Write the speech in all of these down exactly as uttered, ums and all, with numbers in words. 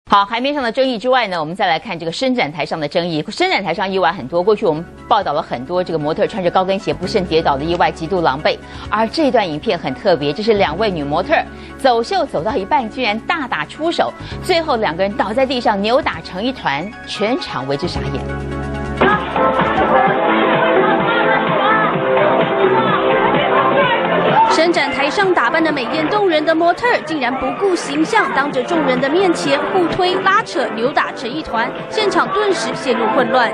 好，海面上的争议之外呢，我们再来看这个伸展台上的争议。伸展台上意外很多，过去我们报道了很多这个模特穿着高跟鞋不慎跌倒的意外，极度狼狈。而这段影片很特别，这是两位女模特走秀走到一半，居然大打出手，最后两个人倒在地上扭打成一团，全场为之傻眼。 伸展台上打扮的美艳动人的模特，竟然不顾形象，当着众人的面前互推、拉扯、扭打成一团，现场顿时陷入混乱。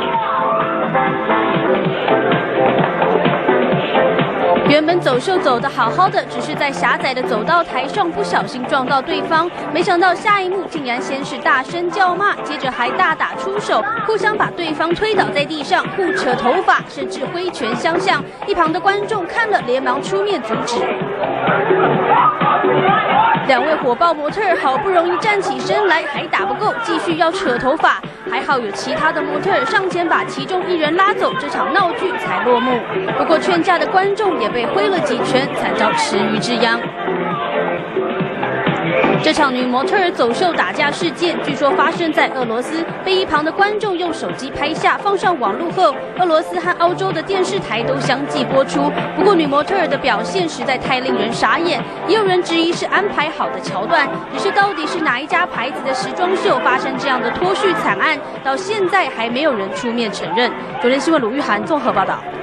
原本走秀走得好好的，只是在狭窄的走道台上不小心撞到对方，没想到下一幕竟然先是大声叫骂，接着还大打出手，互相把对方推倒在地上，互扯头发，甚至挥拳相向。一旁的观众看了，连忙出面阻止。两位火爆模特好不容易站起身来，还打不够，继续要扯头发。还好有其他的模特上前把其中一人拉走，这场闹剧才落幕。不过劝架的观众也被挥了几拳，惨遭池鱼之殃。这场女模特儿走秀打架事件，据说发生在俄罗斯，被一旁的观众用手机拍下，放上网络后，俄罗斯和欧洲的电视台都相继播出。不过女模特儿的表现实在太令人傻眼，也有人质疑是安排好的桥段。只是到底是哪一家牌子的时装秀发生这样的脱序惨案，到现在还没有人出面承认。九连新闻鲁玉涵综合报道。